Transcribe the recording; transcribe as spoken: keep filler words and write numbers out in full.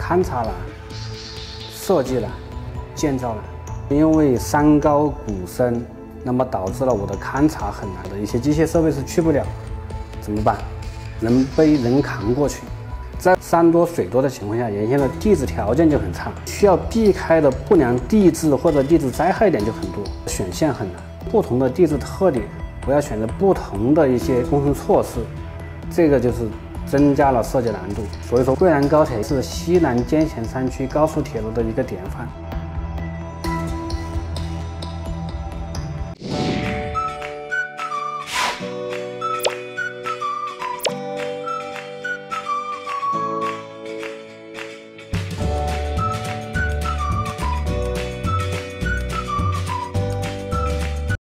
勘察难、设计难、建造难。因为山高谷深，那么导致了我的勘察很难的一些机械设备是去不了，怎么办？能背人扛过去。在山多水多的情况下，原先的地质条件就很差，需要避开的不良地质或者地质灾害点就很多，选线很难。不同的地质特点，我要选择不同的一些工程措施，这个就是增加了设计难度。所以说，贵南高铁是西南间陉山区高速铁路的一个典范。